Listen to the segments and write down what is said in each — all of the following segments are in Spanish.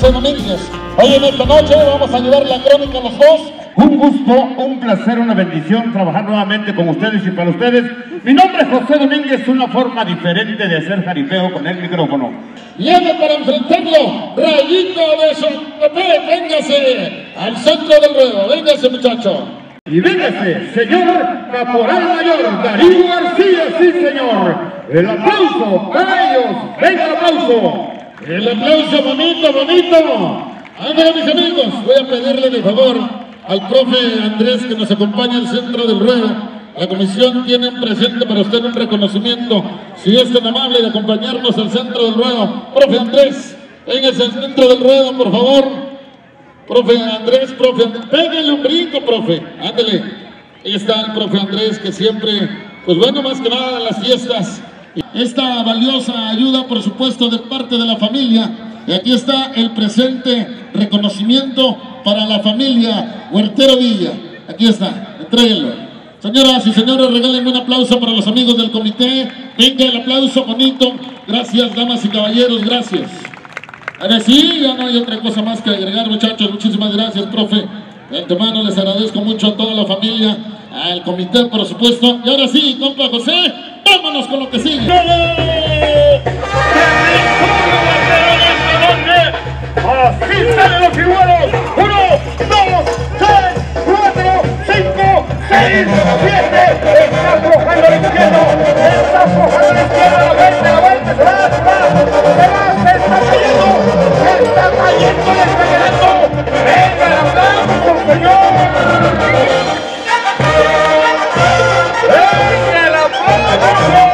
José Domínguez. Hoy en esta noche vamos a llevar la crónica a los dos. Un gusto, un placer, una bendición trabajar nuevamente con ustedes y para ustedes. Mi nombre es José Domínguez, una forma diferente de hacer jaripeo con el micrófono. Viene para enfrentarlo, Rayito de Santa Fe, véngase al centro del ruedo, véngase muchacho. Y véngase, señor Caporal Mayor Darío García, sí señor. El aplauso para ellos, venga el aplauso. El aplauso bonito, bonito. Ándale mis amigos, voy a pedirle de favor al profe Andrés que nos acompaña al centro del ruedo. La comisión tiene un presente para usted, un reconocimiento, si es tan amable de acompañarnos al centro del ruedo. Profe Andrés, véngase al centro del ruedo, por favor. Profe Andrés, pégale un brinco, profe, ándale. Ahí está el profe Andrés, que siempre, pues bueno, más que nada las fiestas. Esta valiosa ayuda, por supuesto, de parte de la familia. Y aquí está el presente reconocimiento para la familia Huertero Villa. Aquí está, entréguenlo. Señoras y señores, regálenme un aplauso para los amigos del comité. Venga el aplauso bonito. Gracias, damas y caballeros, gracias. Ahora sí, ya no hay otra cosa más que agregar, muchachos. Muchísimas gracias, profe. De antemano les agradezco mucho a toda la familia, al comité, por supuesto. Y ahora sí, compa José, vámonos con lo que sigue. Así salen los figuros. 1, 2, 3, 4, 5, 6, 7. Está aflojando el izquierdo. Está aflojando el izquierdo. La vuelta se va. Se está cayendo. Está cayendo el escalerato. Venga el aplauso, señor. Venga el aplauso.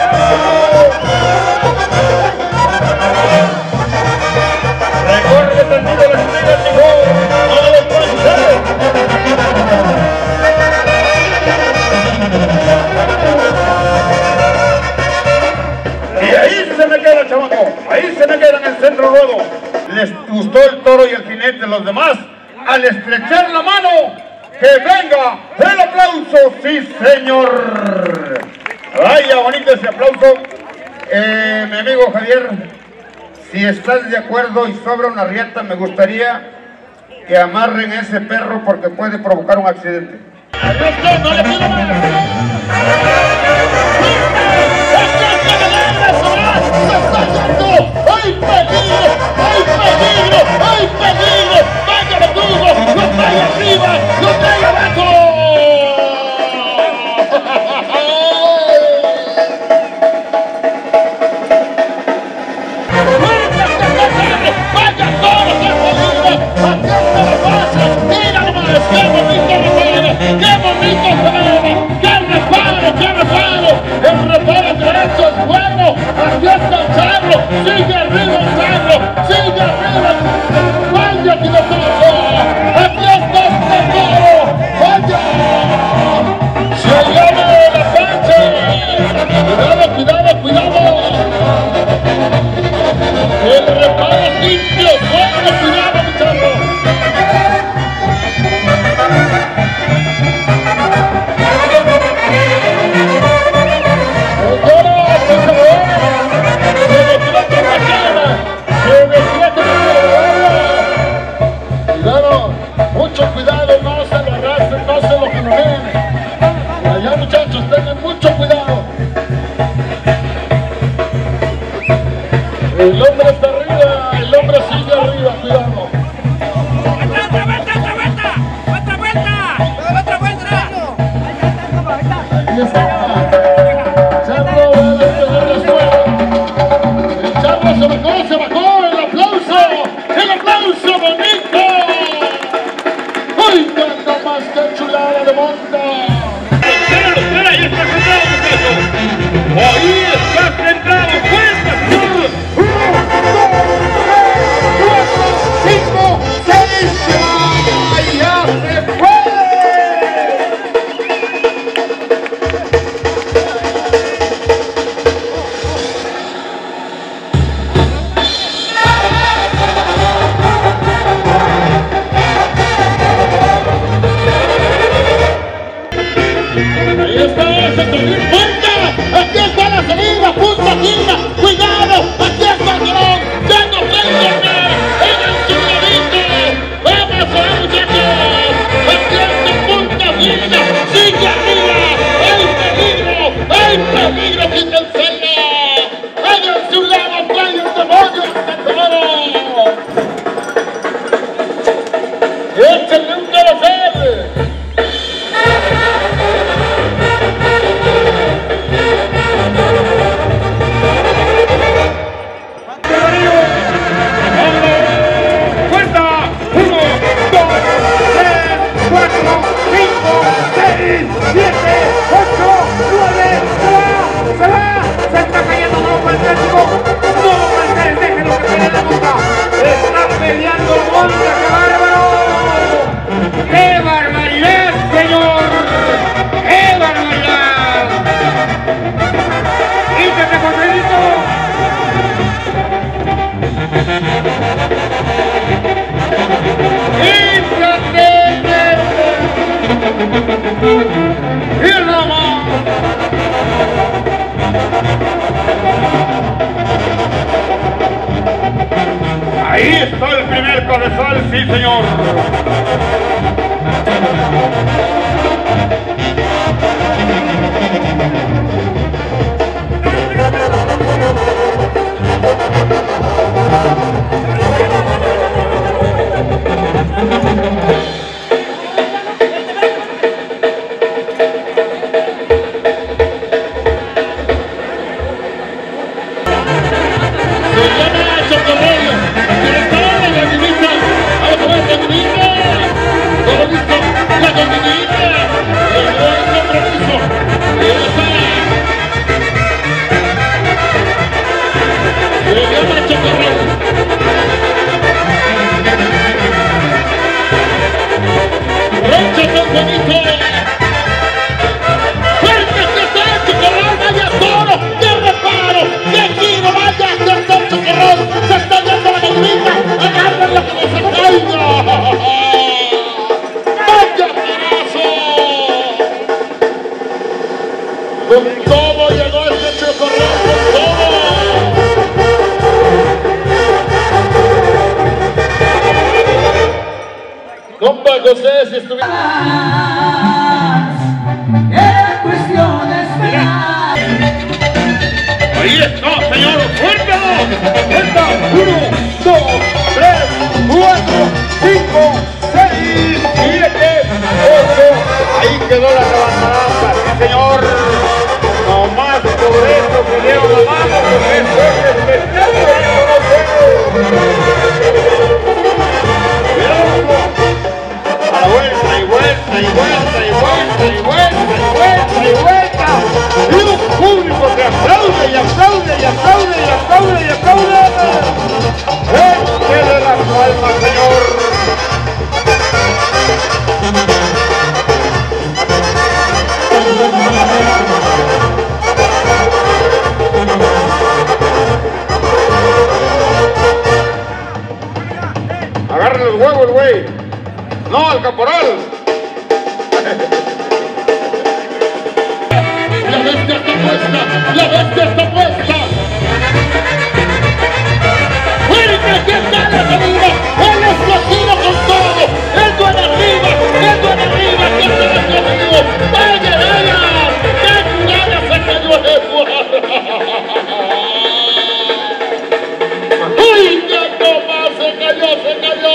Ahí se me queda en el centro ruedo. Les gustó el toro y el jinete. Los demás, al estrechar la mano, que venga el aplauso, sí señor. Vaya bonito ese aplauso. Mi amigo Javier, si estás de acuerdo y sobra una riata, me gustaría que amarren a ese perro porque puede provocar un accidente. No le pido más. ¡Hay peligro! ¡Hay peligro! ¡Hay peligro! ¡Vaya de Cruz! ¡Lo trae arriba! ¡Lo trae abajo! ¡Vaya todo! ¡Qué peligro! ¡Atiende la base! ¡Mira nomás! ¡Qué bonito reparo! ¡Qué bonito reparo! ¡Qué reparo! ¡Qué reparo! ¡El reparo derecho es bueno! ¡Aquí está el charro! ¡Sigue arriba el charro! ¡Sigue arriba! ¡Vaya pilotazo! ¡Aquí está el toro! ¡Vaya! ¡Se llama la cancha! ¡Cuidado, cuidado, cuidado! ¡El reparo es limpio! ¡Bueno, cuidado, mi charro! Mucho cuidado, no se lo arrastren, no se lo jalonen. Allá muchachos, tengan mucho cuidado. El hombre está arriba, el hombre sigue arriba, cuidado. ¡Otra vuelta! Ahí está. Charro va a despegar la escuela. El charro se bajó, el aplauso bonito. ¡Ay, cuánto más que chulada de monta! ¡Espera! ¡Ahí está centrado, muchachos! ¡Ahí está centrado! ¡Fuerza, señor! Ahí está el primer cabezal, sí señor. Con todo llegó este chocorrón, con todo. Compa José, si estuviera... Ahí está, señor. ¡Fuerza! ¡Fuerza! 1, 2, 3, 4, 5, 6, 7, 8. Ahí quedó la rebanada, sí señor. No más por eso que dieron la mano, porque eso es espectáculo. A la vuelta y vuelta y vuelta y vuelta y vuelta y vuelta y vuelta. Y un público que aplaude y aplaude y aplaude y aplaude y aplaude. ¡Échele las palmas, señor! Agarren los huevos, güey. No, al caporal. La bestia está puesta, la bestia está puesta. ¡Fuerte, aquí está la salida! ¡El explosivo con todo! ¡Esto en arriba! ¡Esto en arriba! ¡Que se lo explosivo! ¡Vaya, vaya! ¡Qué jugada se cayó el ¡uy, qué toma! ¡Se cayó, se cayó!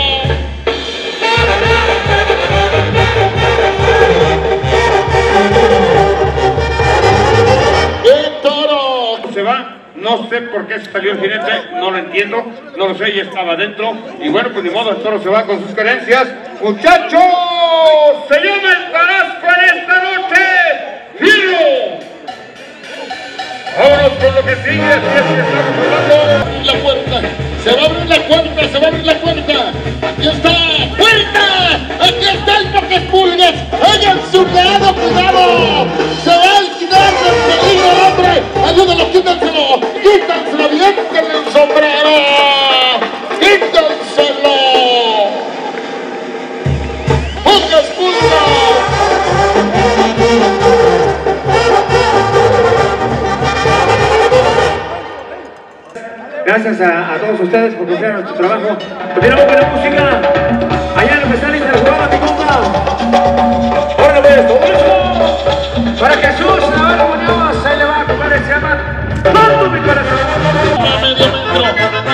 Se va, no sé por qué se salió el jinete, no lo entiendo, no lo sé, ya estaba dentro. Y bueno, pues ni modo, el toro se va con sus carencias. ¡Muchachos! ¡Se llama el Tarasco en esta noche! ¡Giro! Vámonos con lo que sigue, así es que estamos hablando. La puerta, se va a abrir la puerta, se va a abrir la puerta. Aquí está, puerta, aquí está el Pocahontas. Hagan su lado, cuidado. Se va a quitar del peligro, hombre. Ayúdenlo, quítenselo, quítenselo, viéntenle el sombrero. Quítenselo. Pocahontas. Gracias a todos ustedes por confiar en nuestro trabajo. Continuamos con la música. Allá en el festival de la jugada, mi compa. ¡Órale, pues! ¡Todo eso! Para Jesús Navarro Muñoz, ahí le va a compadre, se llama ¡Tanto mi corazón! Medio metro.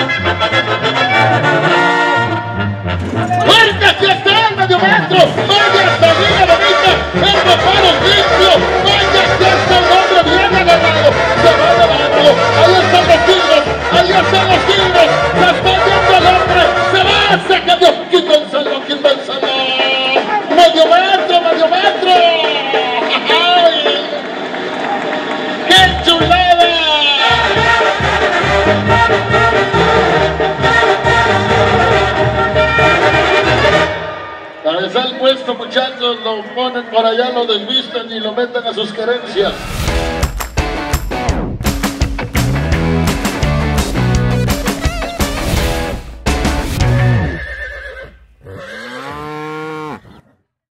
¡Fuerte, aquí está el medio metro! ¡Vaya salida bonita! ¡El reparo es limpio! ¡Vaya, aquí está el hombre bien agarrado! ¡Se va de barrio! ¡Ahí están los tigres! ¡Ahí están los tigres! ¡Se está yendo el hombre! ¡Se va! ¡Se cayó! ¡Quítenselo! ¡Quítenselo! ¡Medio metro! ¡Medio metro! ¡Ay! ¡Qué chulada! Cabezal puesto, muchachos, lo ponen por allá, lo desvisten y lo meten a sus querencias.